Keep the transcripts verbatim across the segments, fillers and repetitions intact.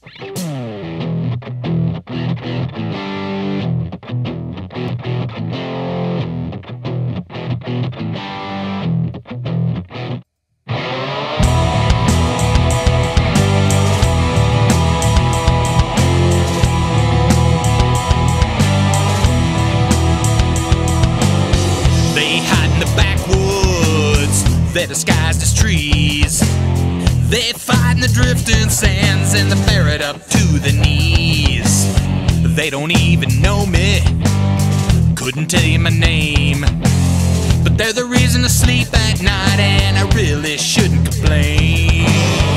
They hide in the backwoods, they're disguised as trees. They fight in the drifting sands and they bear it up to the knees. They don't even know me, couldn't tell you my name, but they're the reason to sleep at night and I really shouldn't complain.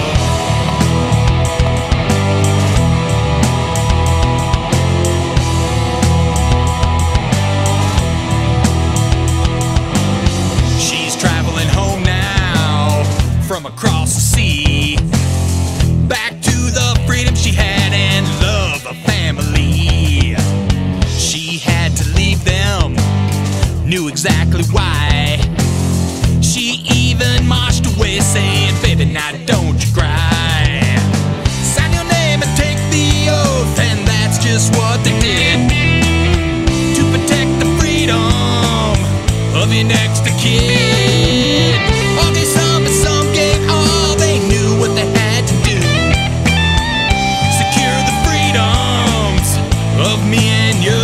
From across the sea, back to the freedom she had and love of family. She had to leave them, knew exactly why. She even marched away saying, baby, now don't you cry. Sign your name and take the oath, and that's just what they did, to protect the freedom of your next of kin. All these some and some gave all they knew what they had to do, secure the freedoms of me and you.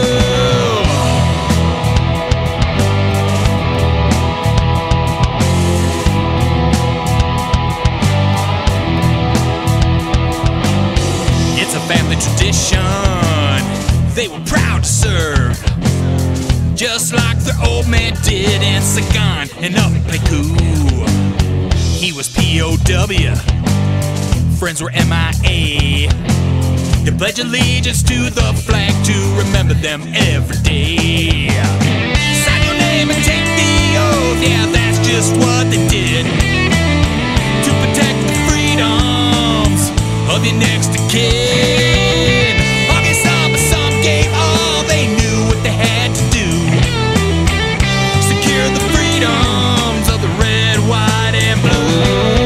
It's a family tradition they were proud to serve, just like their old man did in Saigon and up in Pleiku. He was P O W, friends were M I A. They pledge allegiance to the flag to remember them every day. Sign your name and take the oath, yeah, that's just what they did, to protect the freedoms of your next of kin. All these some, some gave all they knew what they had to do, secure the freedoms of the red, white, and blue.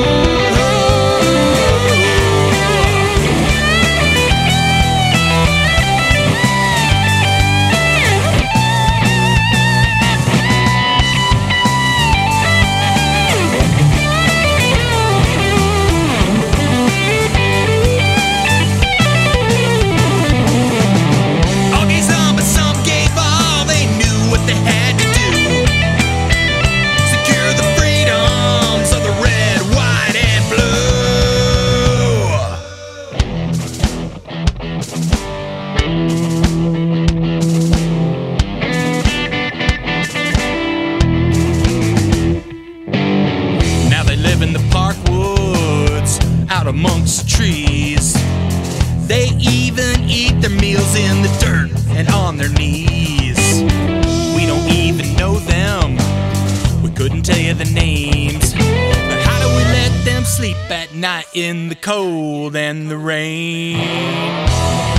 In the park woods, out amongst the trees, they even eat their meals in the dirt and on their knees. We don't even know them, we couldn't tell you the names, but how do we let them sleep at night in the cold and the rain?